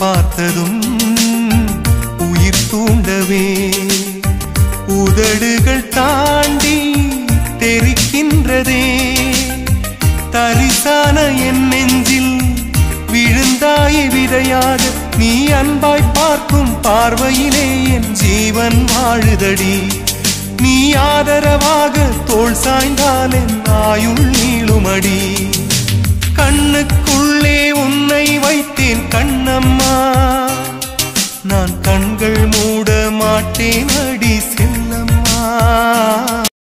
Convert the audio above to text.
பார்த்ததும் உயிர் தூண்டவே உதடுகள் தாண்டி தெரிக்கின்றதே தரிசான என் நெஞ்சில் விழுந்தாய் விதையாக நீ அன்பாய் பார்க்கும் பார்வையிலே என் ஜீவன் வாழுதடி நீ ஆதரவாக தோள் சாய்ந்தால் என் ஆயுள் நீளுமடி கண்ணுக்குள்ளே உன்னை வைத்தேன் கண்ணம்மா நான் கண்கள் மூட மாட்டேன் அடி செல்லம்மா